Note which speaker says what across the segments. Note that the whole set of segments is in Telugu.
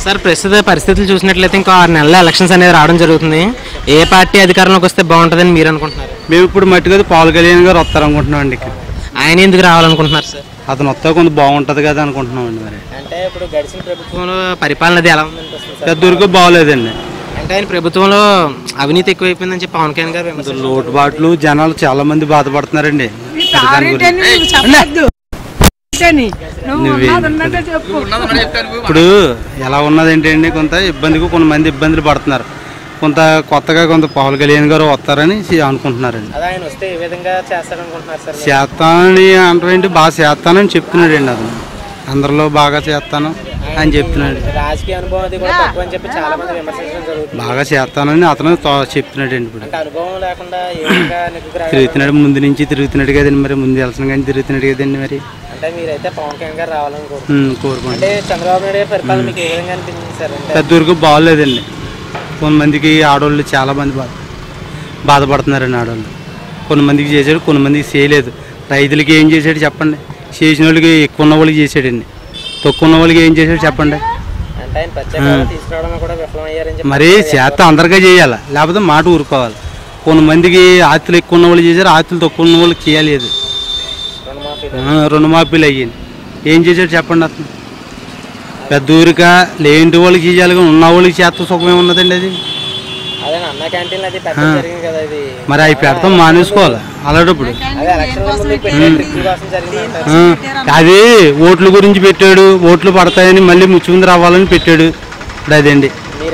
Speaker 1: సార్ ప్రస్తుత పరిస్థితులు చూసినట్లయితే ఇంకా 6 నెలల ఎలక్షన్స్ అనేది రావడం జరుగుతుంది. ఏ పార్టీ అధికారంలోకి వస్తే బాగుంటుందని మీరు అనుకుంటున్నారు?
Speaker 2: మేము ఇప్పుడు మట్టుగా పవన్ కళ్యాణ్ గారు వస్తారనుకుంటున్నాం అండి.
Speaker 1: ఆయన ఎందుకు రావాలనుకుంటున్నారు సార్?
Speaker 2: అతను వస్తే కొంచెం బాగుంటుంది కదా అనుకుంటున్నాం అండి. మరి
Speaker 1: అంటే ఇప్పుడు గడిచిన ప్రభుత్వంలో పరిపాలన అది ఎలా ఉందనిపిస్తుంది?
Speaker 2: పెద్దూరుకు బాగోలేదండి.
Speaker 1: అంటే ఆయన ప్రభుత్వంలో అవినీతి ఎక్కువైపోయిందని చెప్పి పవన్ కళ్యాణ్ గారు
Speaker 2: లోటుబాట్లు జనాలు చాలా మంది బాధపడుతున్నారండి. ఇప్పుడు ఎలా ఉన్నదేంటి అండి, కొంత కొంతమంది ఇబ్బందులు పడుతున్నారు. కొంత కొత్తగా పవన్ కళ్యాణ్ గారు వస్తారని అనుకుంటున్నారండి. చేస్తానని అంటే బాగా చేస్తానని చెప్తున్నాడు అండి. అతను అందరిలో బాగా చేస్తాను అని చెప్తున్నాడు. బాగా చేస్తానని అతను చెప్తున్నాడు అండి. ఇప్పుడు తిరుగుతున్నాడు, ముందు నుంచి తిరుగుతున్నాడు కదండి. మరి ముందు వెళ్ళసిన కానీ తిరుగుతున్నాడు కదండి. మరి పెద్దూరుకు బాగోలేదండి. కొంతమందికి ఆడవాళ్ళు చాలా మంది బాధపడుతున్నారండి. ఆడవాళ్ళు కొంతమందికి చేశాడు, కొంతమందికి చేయలేదు. రైతులకి ఏం చేశాడు చెప్పండి? చేసిన వాళ్ళకి ఎక్కువ ఉన్న వాళ్ళకి చేశాడండి, తక్కువ ఉన్న వాళ్ళకి ఏం చేశాడు చెప్పండి? మరి చేత అందరికీ చేయాలి, లేకపోతే మాట ఊరుకోవాలి. కొంతమందికి ఆస్తులు ఎక్కువ ఉన్న వాళ్ళు చేశారు, ఆస్తులు తక్కువ ఉన్న వాళ్ళకి చేయలేదు. రుణమాఫీలు అయ్యింది, ఏం చేశాడు చెప్పండి? అతను పెద్ద ఊరిక లేని వాళ్ళకి చేయాలి, ఉన్న వాళ్ళకి చేత సుఖమే ఉన్నదండి. అది మరి అవి పెడతాం మానేసుకోవాలి. అలాంటప్పుడు అది ఓట్ల గురించి పెట్టాడు, ఓట్లు పడతాయని మళ్ళీ ముచ్చుకుంది రావాలని పెట్టాడు. ఇప్పుడు అదండి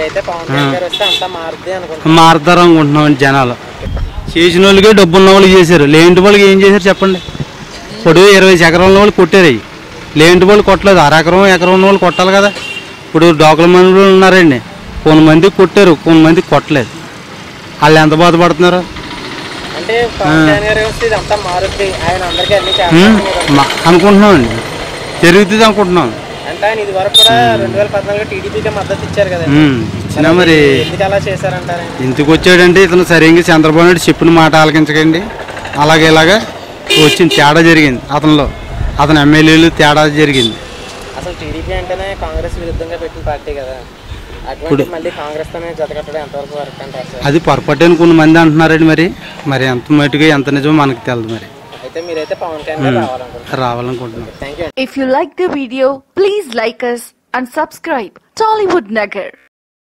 Speaker 2: మారుతారు అనుకుంటున్నామండి. జనాలు చేసిన వాళ్ళకి డబ్బు ఉన్న వాళ్ళకి చేశారు, లేని వాళ్ళకి ఏం చేశారు చెప్పండి? ఇప్పుడు 20 ఎకరాల వాళ్ళు కొట్టారు, అవి లేని వాళ్ళు కొట్టలేదు. ఎకరం ఉన్న వాళ్ళు కొట్టాలి కదా. ఇప్పుడు డోకల మంది ఉన్నారండి, కొంతమంది కొట్టారు, కొంతమంది కొట్టలేదు. వాళ్ళు ఎంత బాధపడుతున్నారు అనుకుంటున్నామండి. జరుగుతుంది అనుకుంటున్నాం. ఇచ్చినా మరి ఎందుకు వచ్చాడంటే ఇతను సరిగ్గా చంద్రబాబు నాయుడు చెప్పిన మాట ఆలకించకండి. అలాగే ఇలాగా వచ్చింది, తేడా జరిగింది అతనిలో. అతను ఎమ్మెల్యేలు తేడా జరిగింది.
Speaker 1: అసలు టీడీపీ అంటేనే కాంగ్రెస్ విరుద్ధంగా పెట్టిన పార్టీ కదా. ఇప్పుడు
Speaker 2: అది పొరపాటు అని కొంతమంది అంటున్నారండి. మరి ఎంత మటుగా ఎంత నిజమో మనకు తెలియదు. మరి రావాలనుకుంటున్నాం.
Speaker 3: If you like the video, please like us and subscribe Tollywood Nagar.